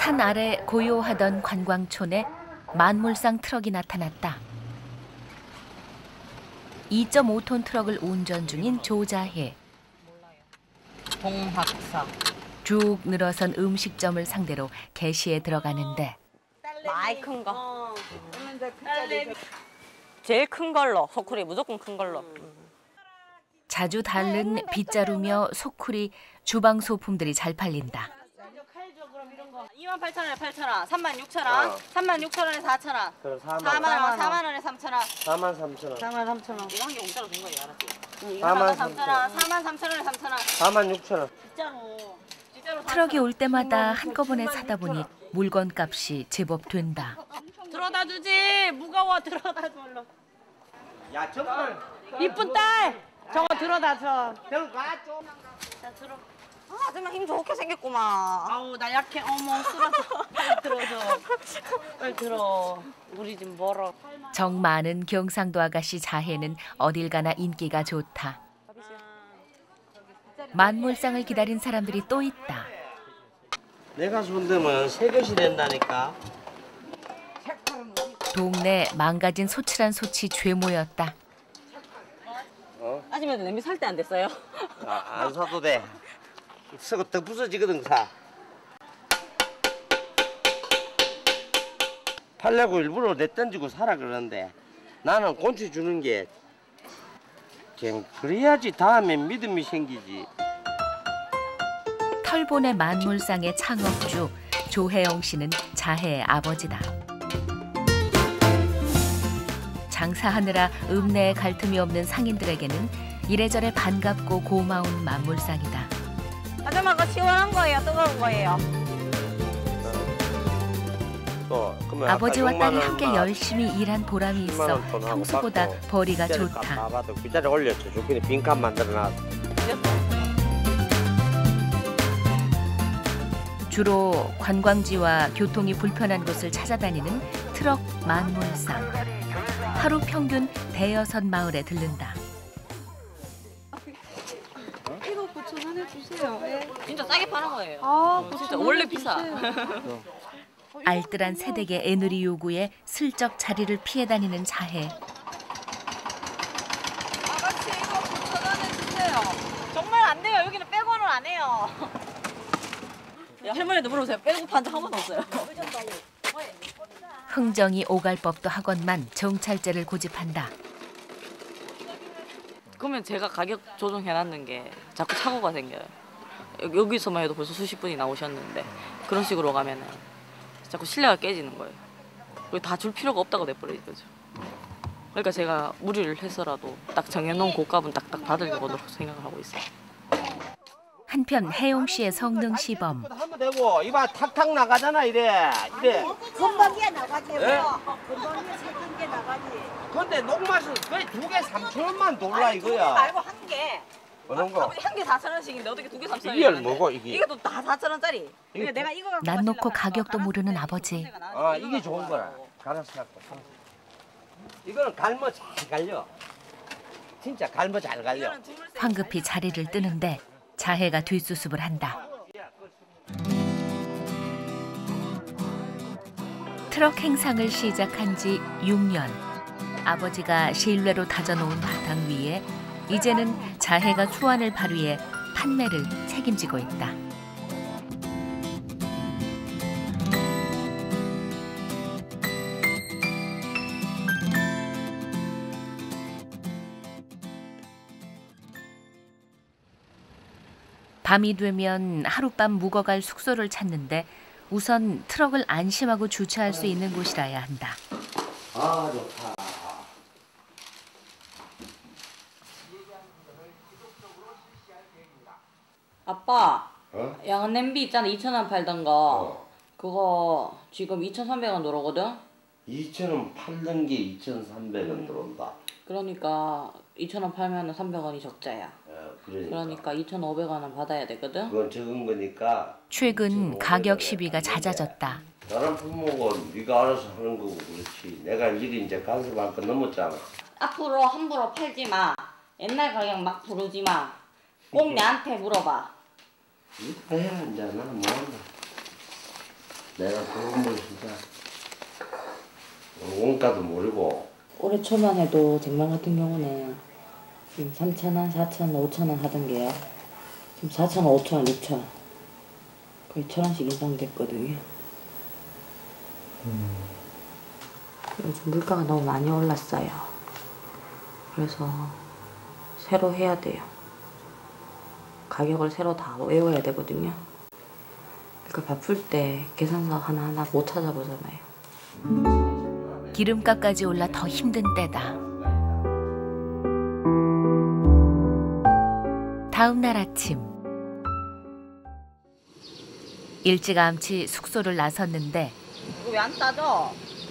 산 아래 고요하던 관광촌에 만물상 트럭이 나타났다. 2.5톤 트럭을 운전 중인 조자혜. 봉학사. 쭉 늘어선 음식점을 상대로 게시에 들어가는데 많이 큰 거. 제일 큰 걸로, 소쿠리 무조건 큰 걸로. 자주 다른 빗자루며 소쿠리, 주방 소품들이 잘 팔린다. 28,000원에 8,000원, 36,000원, 36,000원에 4,000원, 4만 원에 3,000원, 43,000원. 43,000원. 이거 한 개 공짜로 준 거야, 알았지? 43,000원. 43,000원에 3,000원. 46,000원. 진짜로. 트럭이 올 때마다 한꺼번에 사다 보니 물건값이 제법 된다. 들어다 주지. 무거워. 들어다 줘. 얼른. 야, 정말. 이쁜 딸. 저거 들어다 줘. 들어가 좀. 자, 들어. 아, 정말 힘 좋게 생겼구만. 아우, 나 약해. 어머, 쓰러져. 빨리 들어줘. 빨리 들어. 우리 집 멀어. 정 많은 경상도 아가씨 자혜는 어딜 가나 인기가 좋다. 만물상을 기다린 사람들이 또 있다. 내가 손대면 새 것이 된다니까. 동네 망가진 소칠한 소치 죄모였다. 아줌마도 냄비 살 때 안 됐어요? 안 사도 돼. 썩어 더 부서지거든 사. 팔려고 일부러 내던지고 사라 그러는데 나는 곤치 주는 게 그냥 그래야지 다음에 믿음이 생기지. 털보네 만물상의 창업주 조혜영 씨는 자혜의 아버지다. 장사하느라 읍내에 갈 틈이 없는 상인들에게는 이래저래 반갑고 고마운 만물상이다. 아줌마가 시원한 거예요? 뜨거운 거예요? 아버지와 딸이 함께 열심히 일한 보람이 있어 평소보다 벌이가 좋다. 그 자리에 올렸죠. 좋긴 빈칸 만들어놨어. 주로 관광지와 교통이 불편한 곳을 찾아다니는 트럭 만물상. 하루 평균 대여섯 마을에 들른다. 이거 9,000원에 주세요. 네. 진짜 싸게 파는 거예요. 아, 진짜 원래 비싸. 알뜰한 세댁의 애누리 요구에 슬쩍 자리를 피해 다니는 자혜. 아가씨 이거 9,000원에 주세요. 정말 안 돼요. 여기는 100원은 안 해요. 야, 할머니도 물어보세요. 빼고 판 적 한 번도 없어요. 흥정이 오갈 법도 하건만 정찰제를 고집한다. 그러면 제가 가격 조정해놨는 게 자꾸 착오가 생겨요. 여기서만 해도 벌써 수십 분이 나오셨는데 그런 식으로 가면은 자꾸 신뢰가 깨지는 거예요. 그리고 다 줄 필요가 없다고 돼버리는 거죠. 그러니까 제가 무리를 해서라도 딱 정해놓은 고값은 딱딱 받으려고 생각을 하고 있어요. 한편 혜용 씨의 성능 시범. 한번 되고 이봐 탁탁 나가잖아 이래. 금방에 나가지 뭐. 예? 금방에 생긴 게 나가지. 근데 녹맛은 거의 2개 3,000원만 돌라 이거야. 말고 한 개. 어떤 거? 아버지 한 개 4,000원씩인데 어떻게 두 개 3,000원이야? 이게 뭐고 이게? 이게 또 다 4,000원짜리. 그러니까 내가 이거 갖고 난 놓고 가시려고 가격도 하면 모르는 갈아서 아버지. 냄새가 나지. 아 이게 좋은 거라. 갈아서 갖고. 이거는 갈면 잘 갈려. 진짜 갈면 잘 갈려. 이거는 두물새 황급히 자리를 뜨는데 자혜가 뒷수습을 한다. 트럭 행상을 시작한 지 6년. 아버지가 실내로 다져놓은 바탕 위에 이제는 자혜가 수완을 발휘해 판매를 책임지고 있다. 밤이 되면 하룻밤 묵어갈 숙소를 찾는데 우선 트럭을 안심하고 주차할 수 있는 곳이라야 한다. 아 좋다. 아빠, 어? 양은 냄비 있잖아 2,000원 팔던 거. 그거 지금 2,300원 들어오거든? 2,000원 팔던 게 2,300원 들어온다. 그러니까 2,000원 팔면 300원이 적자야. 그러니까 2,500원은 받아야 되거든? 그건 적은 거니까. 최근 가격 시비가 잦아졌다. 다른 품목은 네가 알아서 하는 거고 그렇지. 내가 일이 이제 간섭할 거 넘었잖아. 앞으로 함부로 팔지 마. 옛날 가격 막 부르지 마. 꼭 내한테 물어봐. 이거 해야 이제 나는 뭐 한다. 내가 그런 걸 진짜 원가도 모르고. 올해 초만 해도 쟁반 같은 경우는 3,000원, 4,000원, 5,000원 하던 게요. 지금 4,000원, 5,000원, 6,000원. 거의 1,000원씩 인상됐거든요. 요즘 물가가 너무 많이 올랐어요. 그래서 새로 해야 돼요. 가격을 새로 다 외워야 되거든요. 그러니까 바쁠 때 계산서 하나하나 못 찾아보잖아요. 기름값까지 올라 더 힘든 때다. 다음 날 아침. 일찌감치 숙소를 나섰는데 이거 왜 안 따져?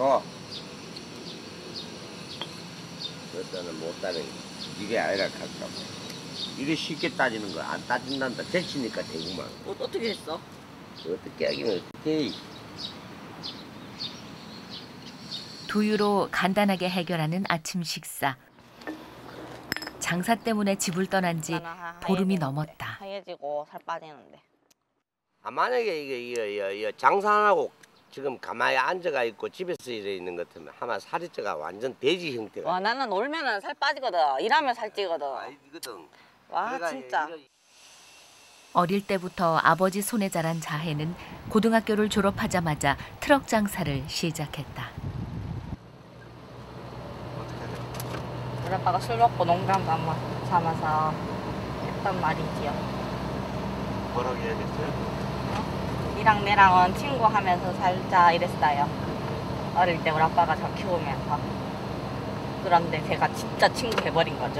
그때는 못 따는 이게 아니라 가깝고. 이래 쉽게 따지는 거 안 따진단다. 데치니까 되구만. 어떻게 했어? 어떻게 하기는 어떻게 해. 두유로 간단하게 해결하는 아침 식사. 장사 때문에 집을 떠난 지 보름이 넘었다. 하얘지고 살 빠지는데. 만약에 이게 장사 안 하고 지금 가만히 앉아가 있고 집에서 일해 있는 것 같으면 아마 살이 쪄가 완전 돼지 형태가. 와 나는 놀면은 살 빠지거든. 일하면 살 찌거든. 이거든. 와 진짜. 어릴 때부터 아버지 손에 자란 자해는 고등학교를 졸업하자마자 트럭 장사를 시작했다. 우리 아빠가 술 먹고 농담 삼아서 했단 말이지요. 뭐라고 해야겠어요? 니랑 내랑은 친구하면서 살자 이랬어요. 어릴 때 우리 아빠가 저 키우면서. 그런데 제가 진짜 친구 돼버린 거죠.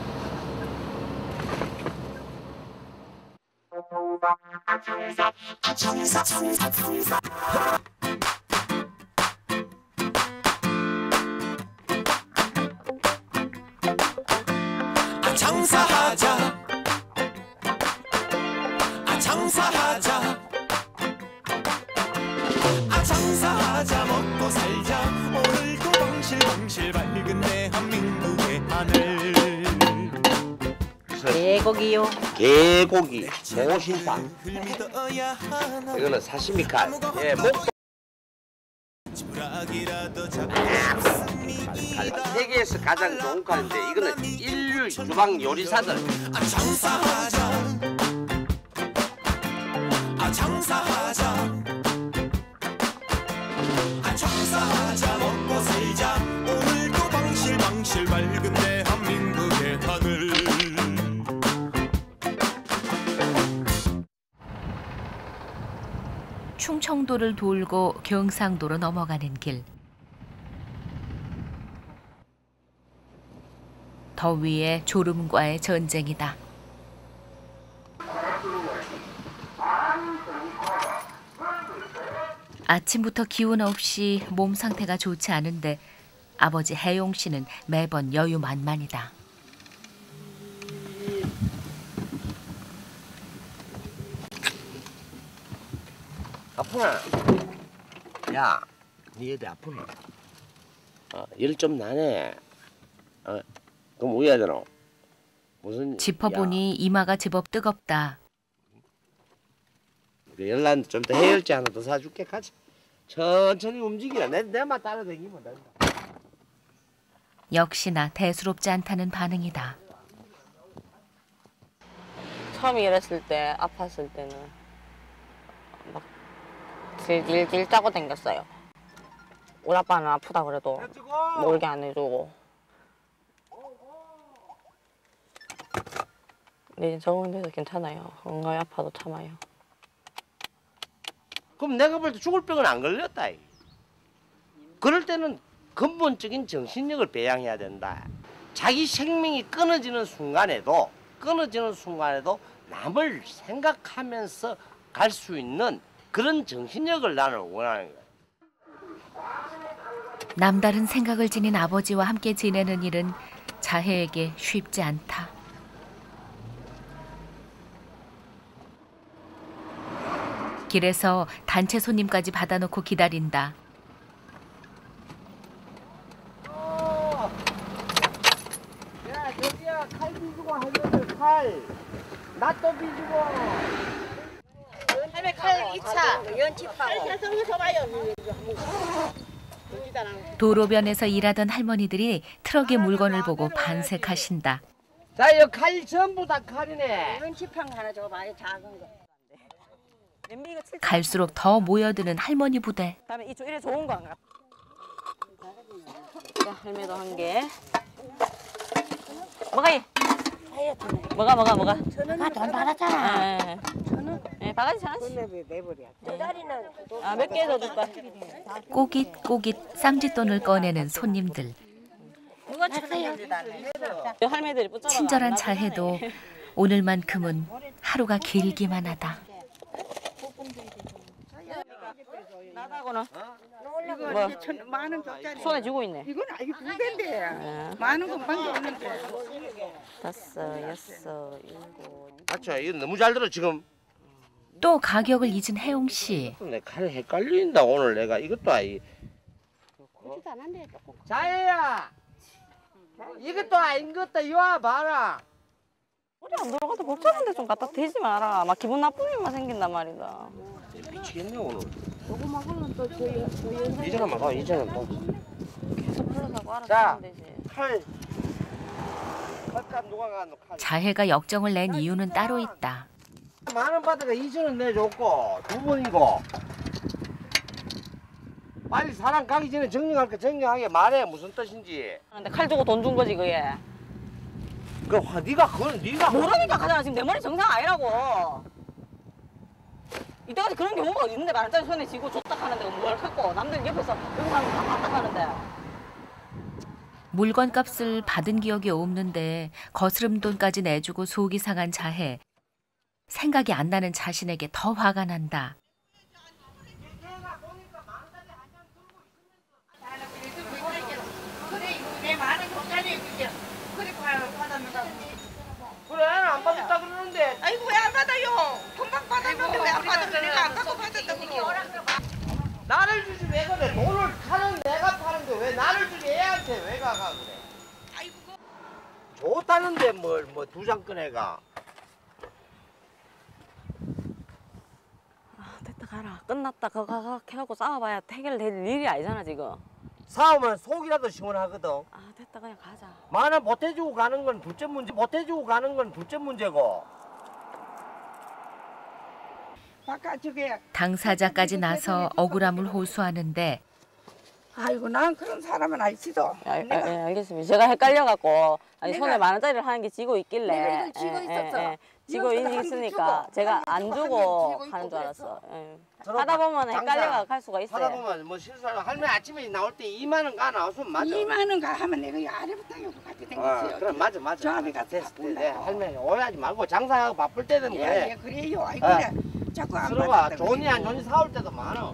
장사하자 장사하자 장사하자 먹고 살자 오늘도 방실방실 밝은 대한민국의 하늘 개고기요. 개고기, 모신탕. 이거는 사시미 칼. 예, 세계에서 가장 좋은 칼인데 이거는 인류 주방 요리사들. 장사하자 장사하자 장사하자 먹고 살자 오늘도 방실방실 밝은 대한민국의 하늘. 충청도를 돌고 경상도로 넘어가는 길. 더위에 졸음과의 전쟁이다. 아침부터 기운 없이 몸 상태가 좋지 않은데 아버지 해용 씨는 매번 여유 만만이다. 아프나? 야, 니 어디 아프나? 열 좀 나네. 그럼 우야 되노? 무슨? 짚어보니 이마가 제법 뜨겁다. 열난 좀 더 해열제 하나 더 사줄게. 같이 천천히 움직이라. 내만 따라다니면 된다. 역시나 대수롭지 않다는 반응이다. 처음 일했을 때 아팠을 때는 막 질질 짜고 댕겼어요. 우리 아빠는 아프다 그래도 멀게 안 해주고. 근데 이제 적응돼서 괜찮아요. 건강히 아파도 참아요. 그럼 내가 볼 때 죽을 병은 안 걸렸다. 그럴 때는 근본적인 정신력을 배양해야 된다. 자기 생명이 끊어지는 순간에도 남을 생각하면서 갈 수 있는 그런 정신력을 나는 원하는 거야. 남다른 생각을 지닌 아버지와 함께 지내는 일은 자해에게 쉽지 않다. 길에서 단체 손님까지 받아놓고 기다린다. 야, 저기야, 칼 비주고 하면은 칼. 낫도 비주고. 할매 도로변에서 일하던 할머니들이 트럭의 물건을 보고 반색하신다. 자, 이 칼 전부 다 칼이네. 연치판 하나 줘봐요, 작은 거. 갈수록 더 모여드는 할머니 부대. 다음에 이쪽 이래 좋은 거 안 가. 할매도 한 개. 뭐가 이? 뭐가? 아, 돈 받았잖아. 네, 바가지 하나씩. 몇 개 더 줄까? 꼬깃꼬깃 쌈짓돈을 꺼내는 손님들. 할매들이 붙잡아. 친절한 자해도 오늘만큼은 하루가 길기만 하다. 나다고는 이거 만원 격짜리. 손에 쥐고 있네. 이건 아직 두 개인데. 만원 금방도 없는데. 5, 6, 7. 맞죠? 이거 너무 잘 들어 지금. 또 가격을 잊은 혜용 씨. 내 칼 헷갈린다 오늘 내가 이것도 아이. 자혜야, 이것도 아닌 것도 이와 봐라. 우리 안 들어가도 복잡한데 좀 갖다 대지 마라. 막 기분 나쁜 일만 생긴단 말이다. 미치겠네 오늘. 조그만 거는 또 저희 이전만 가, 이전은 또. 계속 불러사고 알아서 자. 하면 되지. 칼값 누가 가노 칼. 자해가 역정을 낸 이유는 따로 있다. 만원 받아가 2천원 내줬고 두 번이고. 빨리 사람 가기 전에 정리할 거 정리하게 말해 무슨 뜻인지. 근데 칼 주고 돈 준 거지 그게. 네가 모르니까 가잖아. 지금 내 머리 정상 아니라고. 이때까지 그런 경우가 어디 있는데 만원짜리 손에 쥐고 줬다 하는데 뭘 갖고 남들 옆에서 여기 사람 다 받다 하는데. 물건값을 받은 기억이 없는데 거스름돈까지 내주고 속이 상한 자해. 생각이 안 나는 자신에게 더 화가 난다. 그래 안 받았다 그러는데. 아이고 왜 안 받아요? 금방 받았는데 왜 안 받았어? 내가 안 갖고 받았다고. 나를 주지 왜 그래? 돈을 파는 내가 파는데 왜 나를 주지 애한테 왜 가가 그래? 좋다는데 뭘 뭐 두 장 꺼내가. 됐다 가라. 끝났다. 그거 해갖고 싸워봐야 해결될 일이 아니잖아 지금. 싸우면 속이라도 시원하거든. 아 됐다 그냥 가자. 만원 보태주고 가는 건 둘째 문제, 보태주고 가는 건 둘째 문제고. 바깥쪽에. 당사자까지 나서 억울함을 호소하는데 아이고 난 그런 사람은 알지도. 알겠습니다. 제가 헷갈려갖고 아니 손에 만원짜리를 하는 게 쥐고 있길래. 내가 이걸 쥐고 있었어. 쥐고 있으니까 제가 안 주고 가는 줄 알았어. 하다 보면 헷갈려가 갈 수가 있어요. 하다 보면 뭐 실수하고 할머니 아침에 나올 때 2만 원 가 나왔으면 맞아. 2만 원 가 하면 내가 이 아래부터 여기 같이 생겼어요. 그럼 맞아. 저 앞에 가서 됐어. 바쁘려고. 할머니 오해하지 말고 장사하고 바쁠 때는 그래. 예, 그래요. 아이고 그래. 자꾸 안 들어봐. 받았다고. 좋니 안 좋니 사올 때도 많아.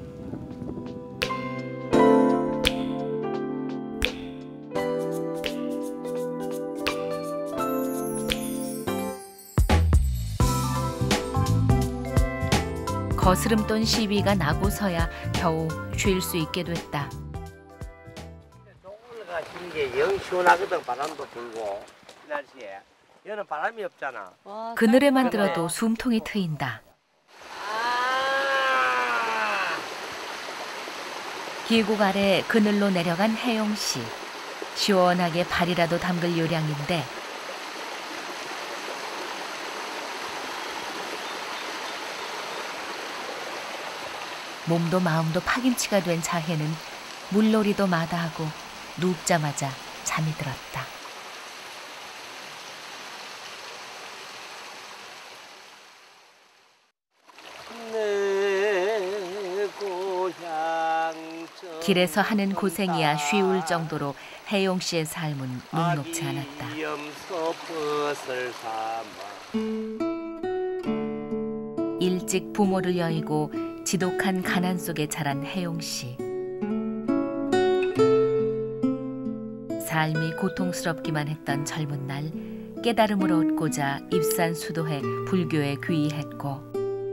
거스름돈 시비가 나고서야 겨우 쉴 수 있게 됐다. 동굴가 쉬는 게 영 시원하거든. 바람도 불고 이 날씨에. 여기는 바람이 없잖아. 그늘에만 들어도 숨통이 트인다. 계곡 아래 그늘로 내려간 혜용 씨. 시원하게 발이라도 담글 요량인데 몸도 마음도 파김치가 된 자해는 물놀이도 마다하고 눕자마자 잠이 들었다. 길에서 하는 고생이야 쉬울 정도로 혜용 씨의 삶은 녹록지 않았다. 일찍 부모를 여의고 지독한 가난 속에 자란 혜용 씨. 삶이 고통스럽기만 했던 젊은 날 깨달음을 얻고자 입산수도해 불교에 귀의했고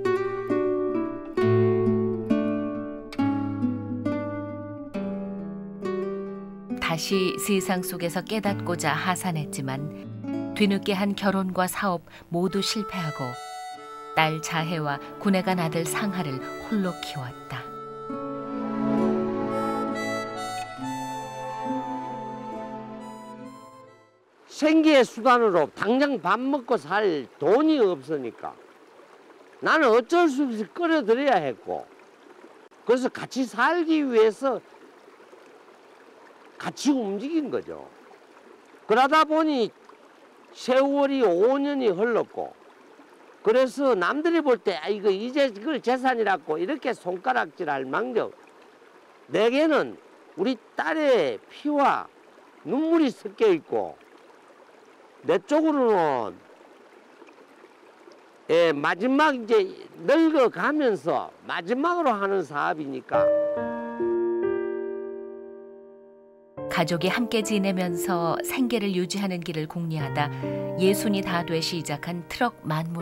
다시 세상 속에서 깨닫고자 하산했지만 뒤늦게 한 결혼과 사업 모두 실패하고 딸 자혜와 군에 간 아들 상하를 홀로 키웠다. 생계의 수단으로 당장 밥 먹고 살 돈이 없으니까 나는 어쩔 수 없이 끌어들여야 했고, 그래서 같이 살기 위해서 같이 움직인 거죠. 그러다 보니 세월이 5년이 흘렀고, 그래서 남들이 볼 때 이거 이제 그걸 재산이라고 이렇게 손가락질할 망정, 내게는 우리 딸의 피와 눈물이 섞여 있고, 내 쪽으로는 마지막 이제 늙어가면서 마지막으로 하는 사업이니까. 가족이 함께 지내면서 생계를 유지하는 길을 궁리하다 60이 다 돼 시작한 트럭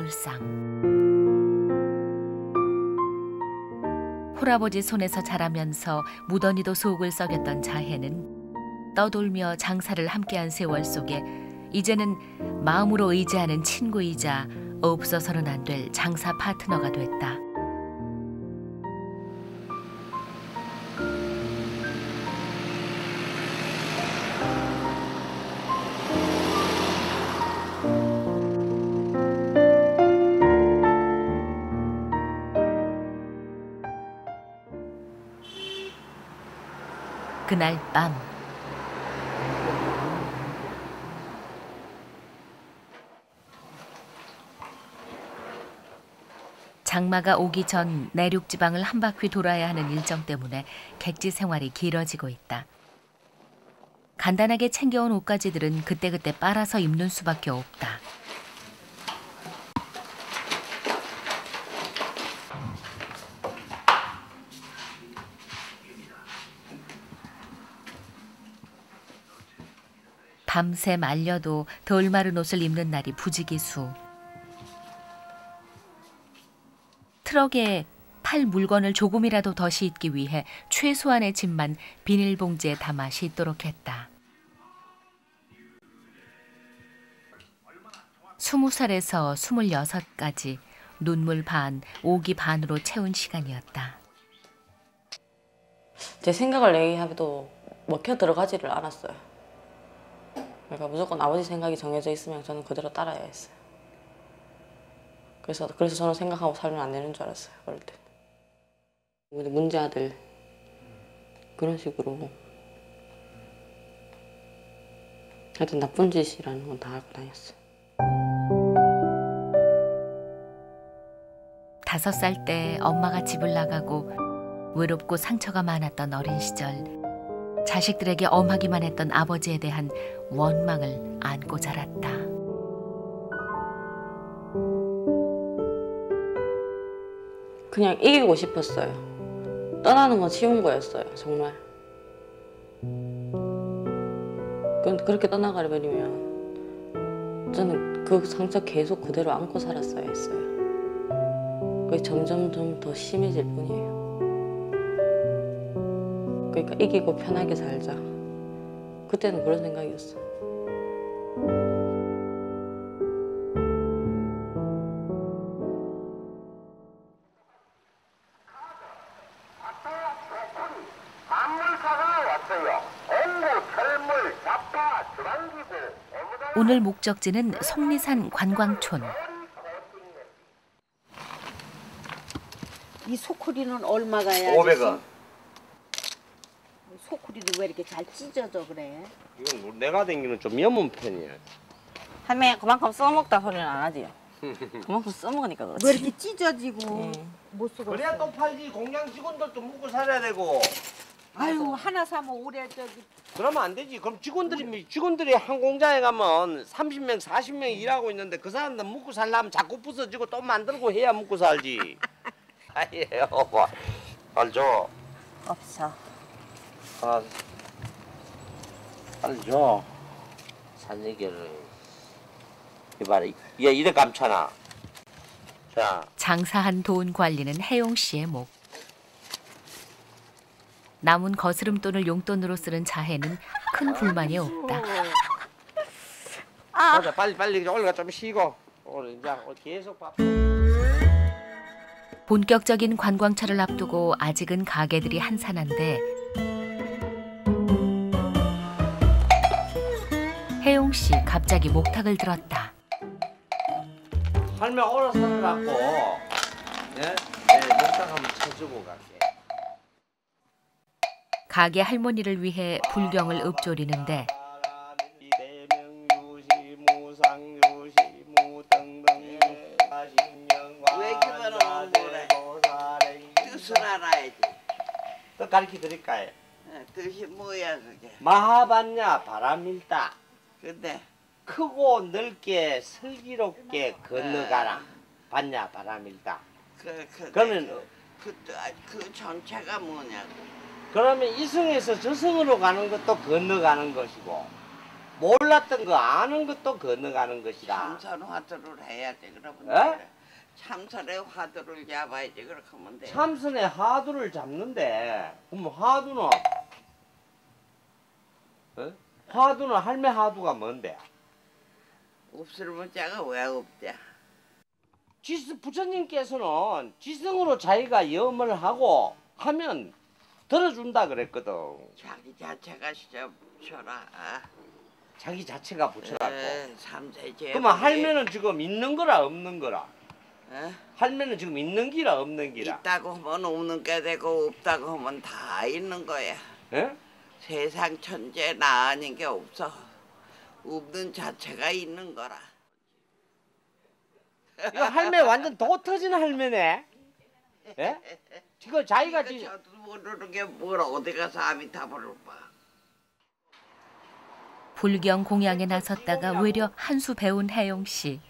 만물상. 홀아버지 손에서 자라면서 무던히도 속을 썩였던 자혜는 떠돌며 장사를 함께한 세월 속에 이제는 마음으로 의지하는 친구이자 없어서는 안 될 장사 파트너가 됐다. 그날 밤 장마가 오기 전 내륙 지방을 한 바퀴 돌아야 하는 일정 때문에 객지 생활이 길어지고 있다. 간단하게 챙겨온 옷가지들은 그때그때 빨아서 입는 수밖에 없다. 밤새 말려도 덜 마른 옷을 입는 날이 부지기수. 트럭에 팔 물건을 조금이라도 더 싣기 위해 최소한의 짐만 비닐봉지에 담아 싣도록 했다. 20살에서 26까지 눈물 반, 오기 반으로 채운 시간이었다. 제 생각을 얘기해도 먹혀 들어가지를 않았어요. 그러니까 무조건 아버지 생각이 정해져 있으면 저는 그대로 따라야 했어요. 그래서 저는 생각하고 살면 안 되는 줄 알았어요, 어릴 때. 문제 아들 그런 식으로 하여튼 나쁜 짓이라는 건 다 알고 다녔어요. 5살 때 엄마가 집을 나가고 외롭고 상처가 많았던 어린 시절, 자식들에게 엄하기만 했던 아버지에 대한 원망을 안고 자랐다. 그냥 이기고 싶었어요. 떠나는 건 쉬운 거였어요, 정말. 그렇게 떠나가려면 저는 그 상처 계속 그대로 안고 살았어야 했어요. 그게 점점 더 심해질 뿐이에요. 그러니까 이기고 편하게 살자. 그때는 그런 생각이었어. 오늘 목적지는 속리산 관광촌. 이 소쿠리는 얼마가 해야지? 500원. 소쿠리도 왜 이렇게 잘 찢어져 그래? 이건 내가 댕기는 좀 염은 편이에요. 할매 그만큼 써먹다 소리는 안 하지요. 그만큼 써먹으니까 그렇지. 왜 이렇게 찢어지고 못 쓰고? 그래야 또 팔지. 공장 직원들도 먹고 살아야 되고. 아유 하나 사면 올해 저기 그러면 안 되지. 그럼 직원들이 한 공장에 가면 30명, 40명 일하고 있는데 그 사람들 먹고 살려면 자꾸 부서지고 또 만들고 해야 먹고 살지. 아예 여보, 알죠? 없어. 알죠? 살리기를 이봐라. 얘 이래 감잖아. 자, 장사한 돈 관리는 혜용 씨의 목. 남은 거스름돈을 용돈으로 쓰는 자혜는 큰 불만이 없다. 맞아. 빨리 올라가 좀 쉬고. 오늘 이제 계속 밥. 본격적인 관광철을 앞두고 아직은 가게들이 한산한데 혜용 씨 갑자기 목탁을 들었다. 할매 오라 살아갖고 네? 목탁 한번 쳐주고 갈게. 가게 할머니를 위해 불경을 읊조리는데 외기만 오는 거래. 뜻을 알아야지. 또 가르쳐 드릴까요? 뜻이 뭐야 그게. 마하반야 바람일다. 근데 크고 넓게 슬기롭게 건너가라. 반야 바람일다. 그러면 그 전체가 뭐냐고. 그러면 이승에서 저승으로 가는 것도 건너가는 것이고 몰랐던 거 아는 것도 건너가는 것이다. 참선 화두를 해야지 그러면. 에? 참선의 화두를 잡아야지 그렇게 하면 돼. 참선의 하두를 잡는데 그럼 하두는 하두는 할매 하두가 뭔데? 없을 문자가 왜 없대? 부처님께서는 지승으로 자기가 염을 하고 하면 들어준다 그랬거든. 자기 자체가 시켜줘라. 자기 자체가 부처라고. 삼세제. 그러면 할매는 지금 있는 거라 없는 거라? 에? 할매는 지금 있는 기라 없는 기라? 있다고 하면 없는 게 되고 없다고 하면 다 있는 거야. 예? 세상 천재 나 아닌 게 없어. 없는 자체가 있는 거라. 이거 할매 완전 도 터진 할매네. 예? 지금 자기가 지금 저도 모르는 게 뭘 어디 가서 아미타불을 봐. 불경 공양에 나섰다가 외려 한 수 배운 혜용 씨.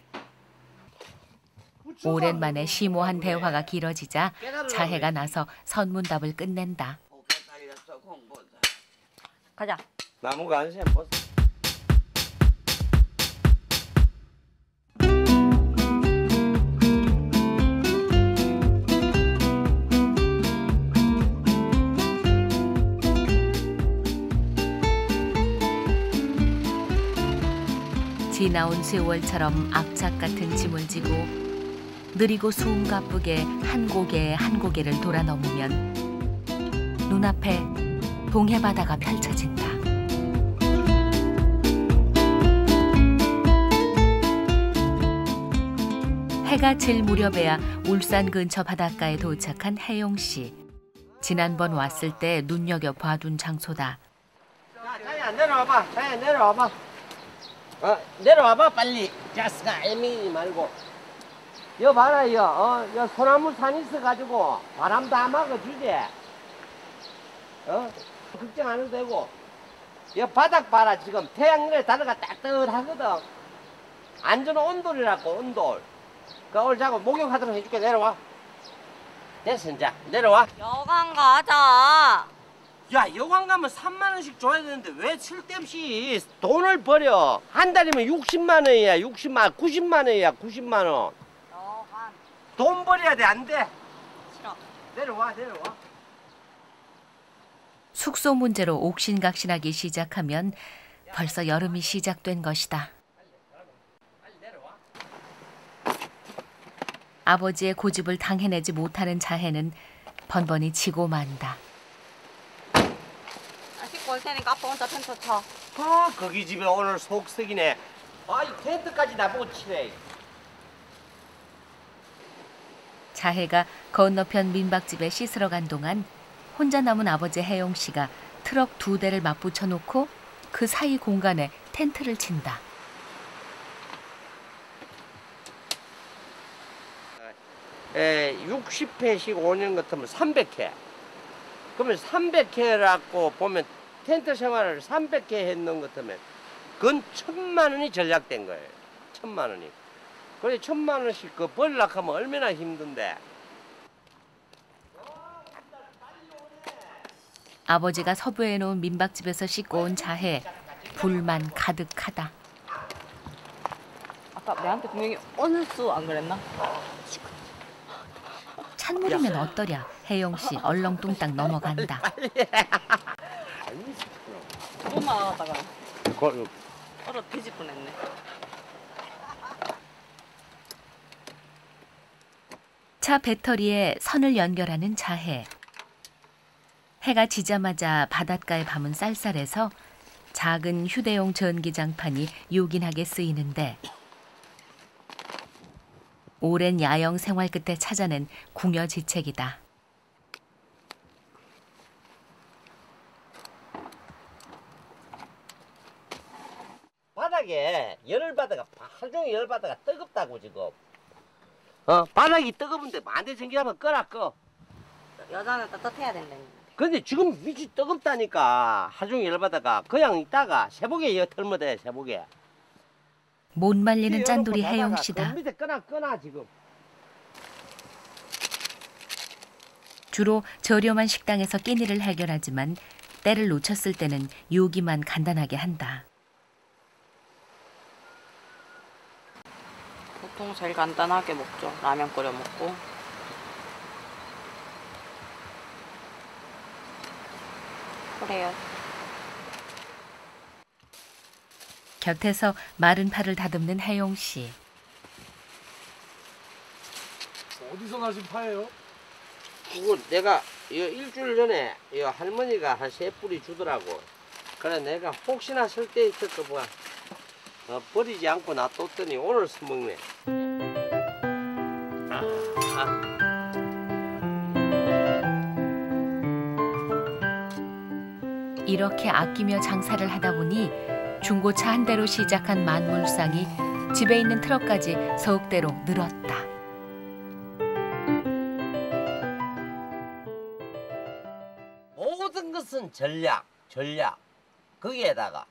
오랜만에 심오한 대화가 길어지자 자해가 나서 선문답을 끝낸다. 고개 달렸어 공부사. 가자. 나무가 안 샘 벗어. 지나온 세월처럼 악착 같은 짐을 지고 느리고 숨가쁘게 한 고개 한 고개를 돌아 넘으면 눈앞에 동해 바다가 펼쳐진다. 해가 질 무렵에야 울산 근처 바닷가에 도착한 혜용 씨. 지난번 왔을 때 눈여겨 봐둔 장소다. 자, 자야 내려와봐. 자야 내려와봐. 내려와봐 빨리. 자스가 애미지 말고. 여 봐라 여 소나무 산 있어 가지고 바람 다 막아 주지. 걱정 안 해도 되고. 여 바닥 봐라 지금 태양열에 다리가 따뜻하거든. 안전 온돌이라고 온돌. 거울 자고 목욕하도록 해줄게. 내려와. 됐어 이제 내려와. 여관 가자. 야 여관 가면 3만 원씩 줘야 되는데 왜 쓸데없이 돈을 버려. 한 달이면 60만 원이야. 90만 원이야. 90만 원. 여관 돈 버려야 돼. 안 돼. 싫어. 내려와. 숙소 문제로 옥신각신하기 시작하면 벌써 여름이 시작된 것이다. 아버지의 고집을 당해내지 못하는 자해는 번번이 지고 만다. 씻고 올 테니까 아빠 혼자 텐트 쳐. 거기 집에 오늘 속썩이네. 이 텐트까지 나보고 치네. 자해가 건너편 민박집에 씻으러 간 동안 혼자 남은 아버지 혜용 씨가 트럭 2대를 맞붙여 놓고 그 사이 공간에 텐트를 친다. 60회씩 오는 것 같으면 300회. 그러면 300회라고 보면 텐트 생활을 300회 했는 것 같으면 그건 1000만 원이 전략된 거예요. 1000만 원이. 그래 1000만 원씩 그 벌려고 하면 얼마나 힘든데. 아버지가 섭외해 놓은 민박집에서 씻고 온 자해, 불만 가득하다. 아까 내한테 분명히 온수 안 그랬나? 찬물이면 어떠랴. 혜용 씨 얼렁뚱땅 넘어간다. 조금만 나갔다가 얼어 뒤질 뻔했네. 차 배터리에 선을 연결하는 자해. 해가 지자마자 바닷가의 밤은 쌀쌀해서 작은 휴대용 전기장판이 요긴하게 쓰이는데 오랜 야영 생활 끝에 찾아낸 궁여지책이다. 바닥에 열을 받아가 하루 종일 열 받아가 뜨겁다고 지금. 바닥이 뜨거운데 반대 전기하면 꺼. 여자는 따뜻해야 된다니. 근데 지금 밑이 뜨겁다니까 하루 종일 열 받아가 그냥 있다가 새벽에 털면 새벽에. 못 말리는 짠돌이 혜영 씨다. 밑에 꺼 지금. 주로 저렴한 식당에서 끼니를 해결하지만 때를 놓쳤을 때는 요기만 간단하게 한다. 보통 제일 간단하게 먹죠. 라면 끓여 먹고. 그래요. 곁에서 마른 팔을 다듬는 혜영 씨. 어디서 나신 파예요? 그거 내가 일주일 전에 할머니가 한 3뿌리 주더라고. 그래 내가 혹시나 쓸 때 있을까 봐 버리지 않고 놔뒀더니 오늘 써먹네. 이렇게 아끼며 장사를 하다 보니 중고차 한 대로 시작한 만물상이 집에 있는 트럭까지 서욱대로 늘었다. 모든 것은 전략. 거기에다가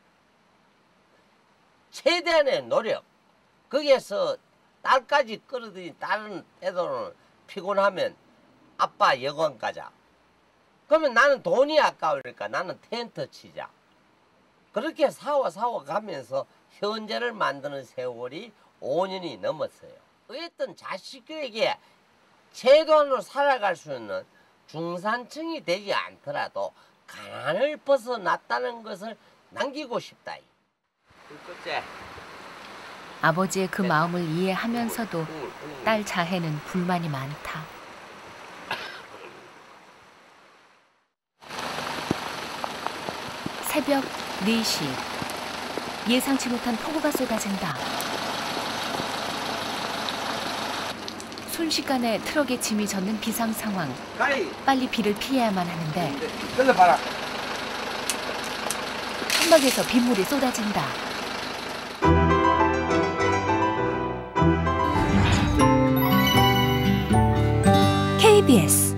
최대한의 노력. 거기에서 딸까지 끌어들인 다른 애들은 피곤하면 아빠 여관 가자. 그러면 나는 돈이 아까우니까 나는 텐트 치자. 그렇게 사와 가면서 현재를 만드는 세월이 5년이 넘었어요. 어쨌든 자식에게 최소한으로 살아갈 수 있는 중산층이 되지 않더라도 가난을 벗어났다는 것을 남기고 싶다. 그치? 아버지의 그 마음을 이해하면서도 딸 자해는 불만이 많다. 새벽 4시. 예상치 못한 폭우가 쏟아진다. 순식간에 트럭에 짐이 젖는 비상 상황. 빨리 비를 피해야만 하는데 들려봐라. 천막에서 빗물이 쏟아진다. KBS